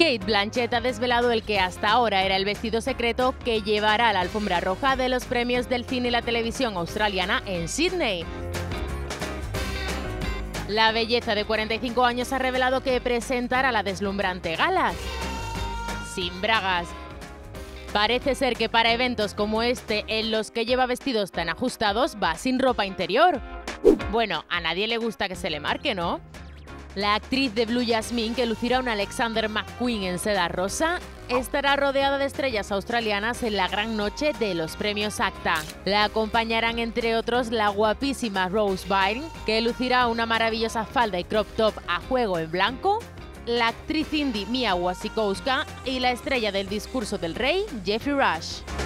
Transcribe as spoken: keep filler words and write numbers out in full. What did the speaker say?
Cate Blanchett ha desvelado el que hasta ahora era el vestido secreto que llevará a la alfombra roja de los premios del cine y la televisión australiana en Sydney. La belleza de cuarenta y cinco años ha revelado que presentará la deslumbrante gala sin bragas. Parece ser que para eventos como este, en los que lleva vestidos tan ajustados, va sin ropa interior. Bueno, a nadie le gusta que se le marque, ¿no? La actriz de Blue Jasmine, que lucirá un Alexander McQueen en seda rosa, estará rodeada de estrellas australianas en la gran noche de los premios ACTA. La acompañarán entre otros la guapísima Rose Byrne, que lucirá una maravillosa falda y crop top a juego en blanco, la actriz indie Mia Wasikowska y la estrella del Discurso del Rey, Geoffrey Rush.